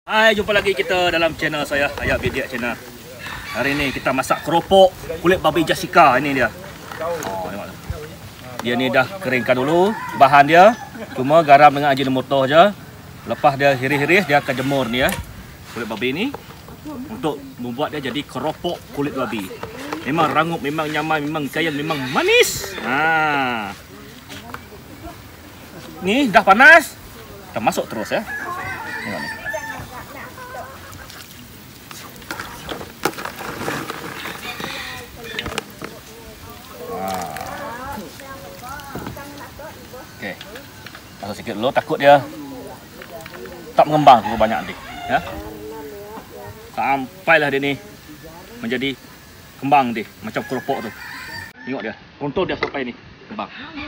Hai, jumpa lagi kita dalam channel saya, Ayat Bidiak Channel. Hari ni kita masak keropok kulit babi Jessica. Ini dia. Oh, tengok. Dia ni dah keringkan dulu bahan dia. Cuma garam dengan ajinomoto je. Lepas dia hiris-hiris, dia akan jemur ni ya. Kulit babi ni untuk membuat dia jadi keropok kulit babi. Memang rangup, memang nyaman, memang kaya, memang manis. Ni dah panas. Kita masuk terus ya. Tengok ni. Okey. Masuk sikit dulu, takut dia tak mengembang terlalu banyak nanti, ya. Sampailah dia ni menjadi kembang dia, macam keropok tu. Tengok dia, contoh dia sampai ni kembang.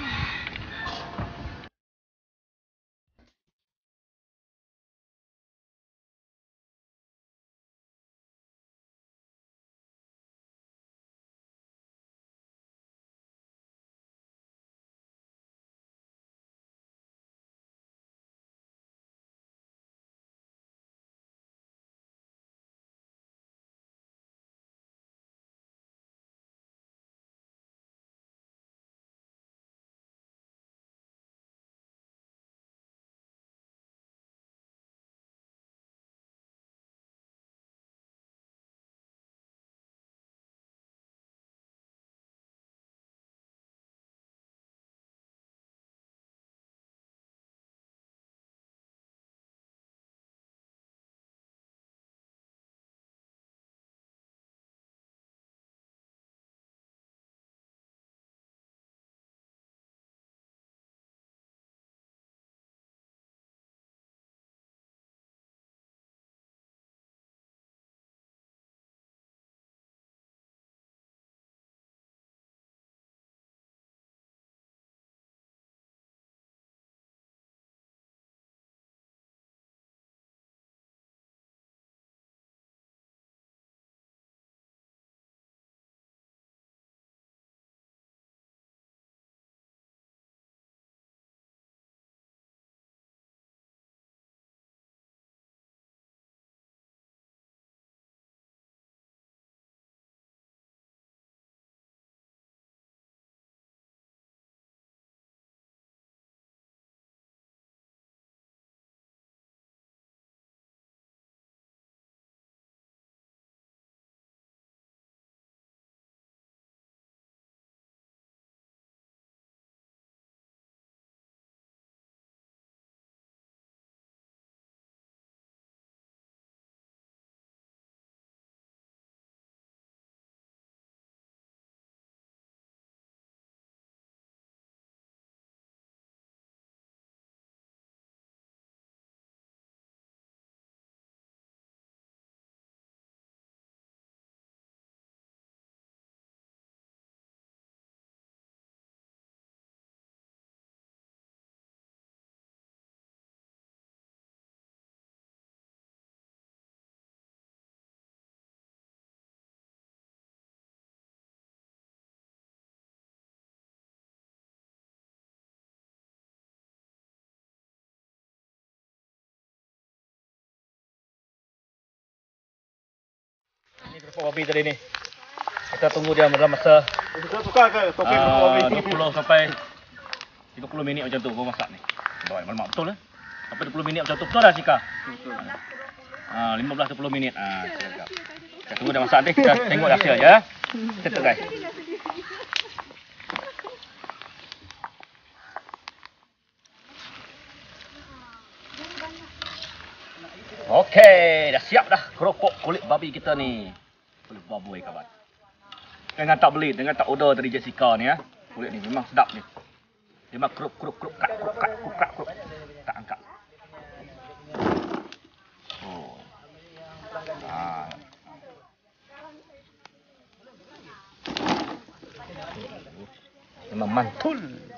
Ini keropok babi tadi ni. Kita tunggu dia dalam masa 20 sampai 30 minit macam tu baru masak ni. Baik, mamak betul lah. Sampai 20 minit macam tu betul dah Cika. 15-20 minit. Cakap. Kita tunggu dia masak nanti kita tengok hasil ya. Kita guys. Okey, dah siap dah keropok kulit babi kita ni. Kulit babi kawan. Jangan tak beli, jangan tak order dari Jessica ni ya. Kulit ni memang sedap ni. Memang kerup kat. Tak angkat. Oh. Memang mantul.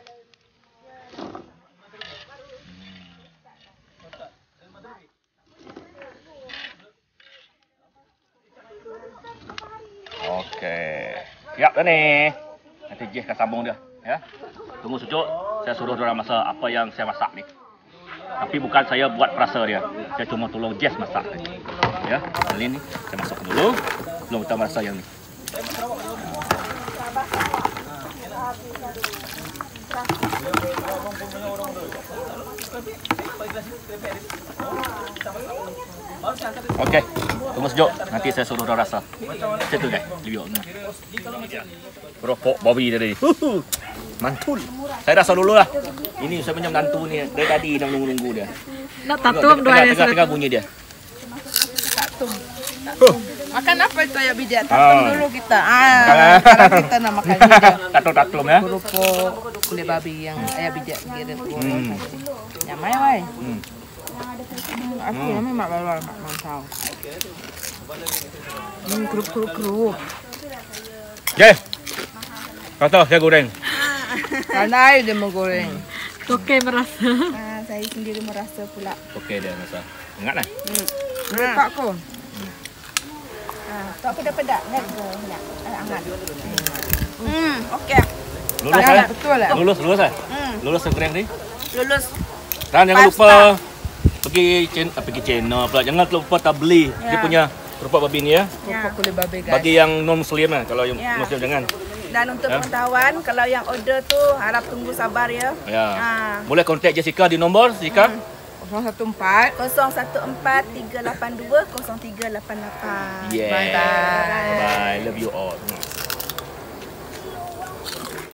Okey. Siap dah ni. Nanti Jess akan sambung dia, ya. Tunggu sejuk, saya suruh diorang masak apa yang saya masak ni. Tapi bukan saya buat perasa dia. Saya cuma tolong Jess masak. Ya, kali ni saya masukkan dulu. Belum kita rasa yang ni. Okey, tunggu sejuk. Nanti saya suruh dah rasa. Macam tu guys, lihat ni. Keropok babi tadi. Mantul. Saya rasa dulu lah. Ini saya punya menantu ni. Dari tadi dah nunggu-nunggu dia. Nak tatum dua hari. Tengah bunyi dia. Makan apa itu ayam bidak? Tatum dulu kita. Sekarang kita nak makan bidak. Tatum ya. Keropok kulit babi yang ayam bidak giring. Nyamai wai. Aku nama mak bawa mak mantau. Kerup. Okey. Kata saya goreng. Pandai dia menggoreng. Okey merasa. Saya sendiri merasa pula. Okey dia rasa. Ingat lah. Lepak ko. Tu aku dah pedak kan ke? Hangat. Okey. Lulus saya. Betul lah. Lulus saya. Lulus goreng ni. Lulus. Dan jangan lupa pergi channel pula. Jangan lupa tak beli dia punya keropok babi ni ya. Keropok kulit babi guys. Bagi yang non muslim lah. Kalau yang muslim jangan. Dan untuk pengetahuan, kalau yang order tu harap tunggu sabar ya. Ya. Boleh kontak Jessica di nombor Jessica 014 014 382 0388. Yeah. Bye bye. Bye. Love you all.